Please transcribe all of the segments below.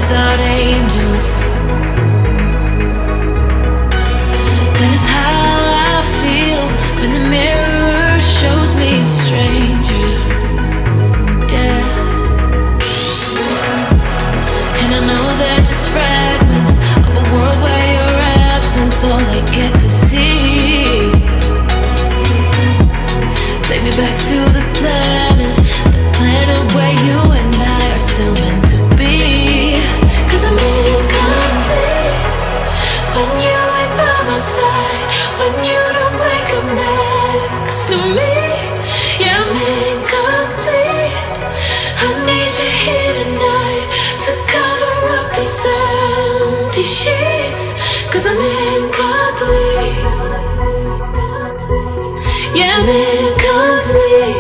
without angels. That is how I feel when the mirror shows me a stranger. Yeah. And I know they're just fragments of a world where your absence all I get to see. Take me back to the planet where you and I are still meant to be. 'Cause I'm incomplete when you ain't by my side, when you don't wake up next to me. Yeah, I'm incomplete. I need you here tonight to cover up these empty sheets. 'Cause I'm incomplete. Yeah, I'm incomplete.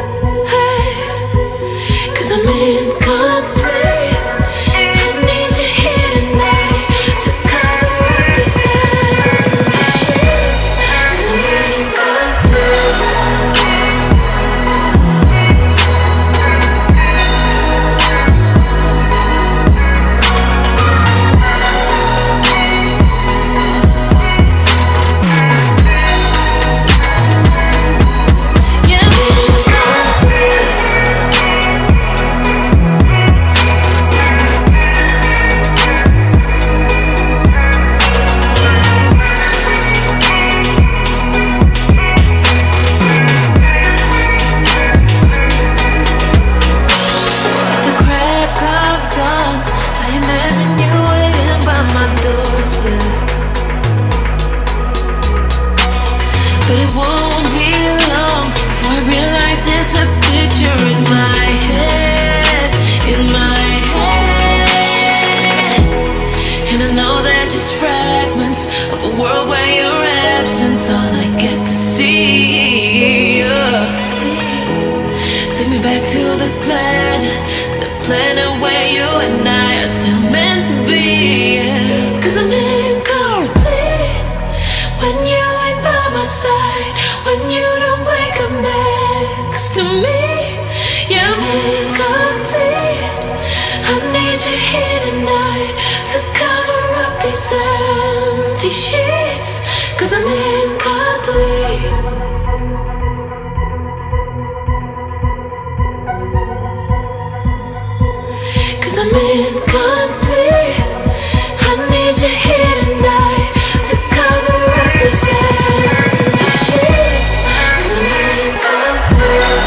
I'm incomplete. I need you here tonight to cover up these empty sheets. 'Cause I'm incomplete. But it won't be long before I realize it's a picture in my head, in my head. And I know they're just fragments of a world where your absence all I get to see. Take me back to the planet where you and I are still meant to be. 'Cause I'm incomplete when you ain't by my side, when you don't wake up next to me. Yeah, I'm incomplete. I need you here tonight to cover up these empty sheets. 'Cause I'm incomplete. I'm incomplete. I need you here tonight to cover up these empty sheets. 'Cause I'm incomplete.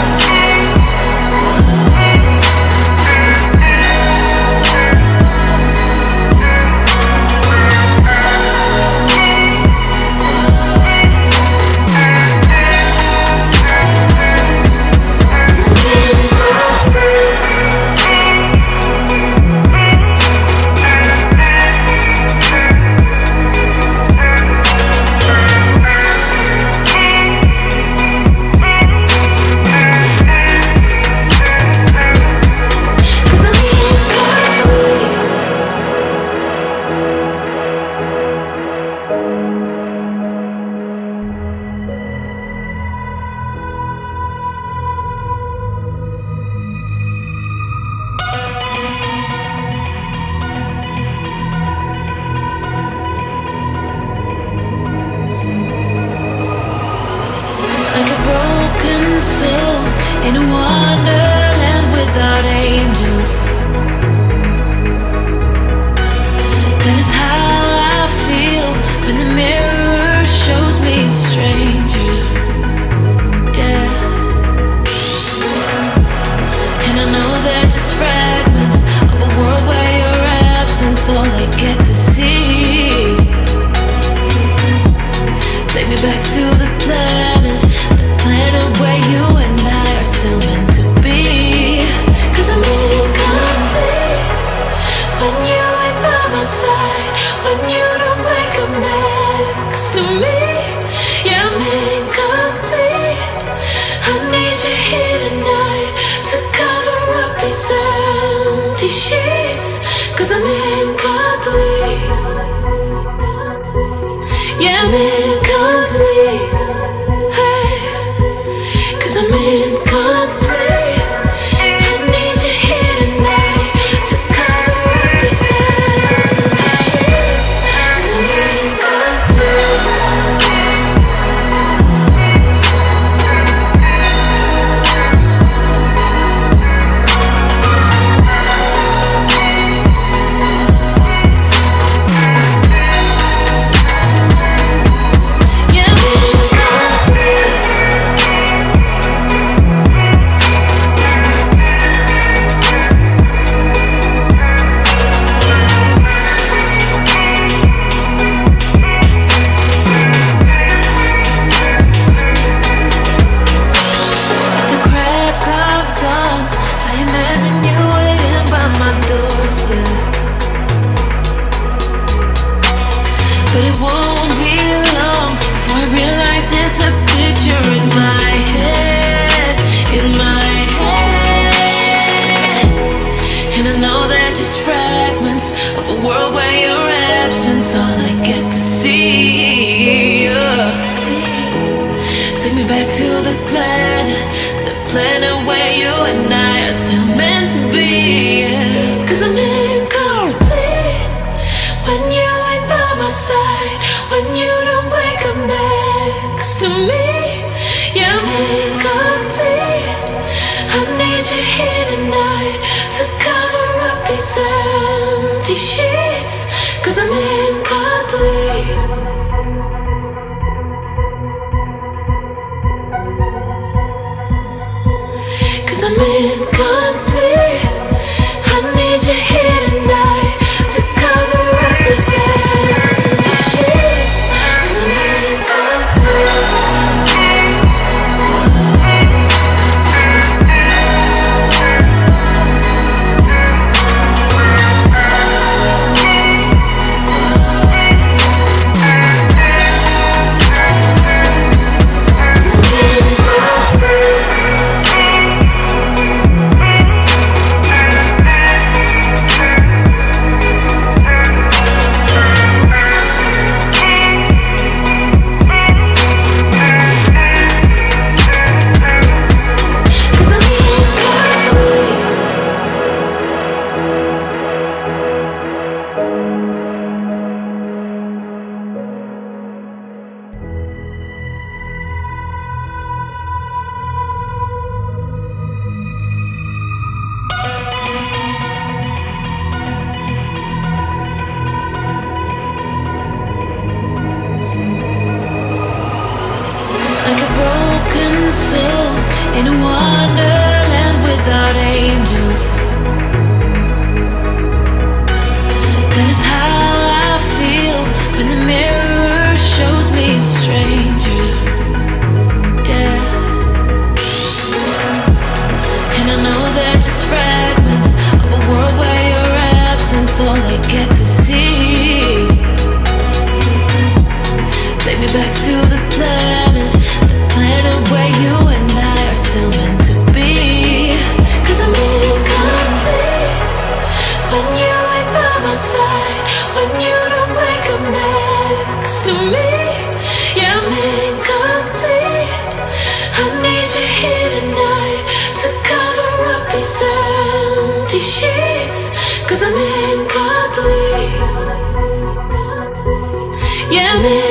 In a wonderland without angels. That is how I feel when the mirror shows me a stranger. Yeah. And I know they're just fragments of a world where your absence all I get to see. Take me back to the planet where you and I are still meant to be. 'Cause I'm incomplete when you ain't by my side, when you don't wake up next to me. Yeah, I'm incomplete. I need you here tonight to cover up these empty sheets. 'Cause I'm incomplete. Yeah, I'm incomplete. I'm incomplete. I need you here tonight to cover up but it won't be long before I realize it's a picture in my head, in my head. And I know they're just fragments of a world where your absence all I get to see. Take me back to the planet where you and I are still meant to be. 'Cause I'm incomplete when you ain't by my side, when you don't wake up next to me. Yeah, I'm incomplete. I need you here tonight to cover up these empty sheets. 'Cause I'm incomplete. 'Cause I'm incomplete. I need you here tonight to cover up these empty sheets. 'Cause I'm incomplete. Like a broken soul in a wonderland without angels. That is how I feel when the mirror shows me a stranger. Yeah. And I know they're just fragments of a world where your absence all I get to see. Take me back to the planet where you and I are still meant to be. 'Cause I'm incomplete when you ain't by my side, when you don't wake up next to me. Yeah, I'm incomplete. I need you here tonight to cover up these empty sheets. 'Cause I'm incomplete. Yeah, I'm incomplete.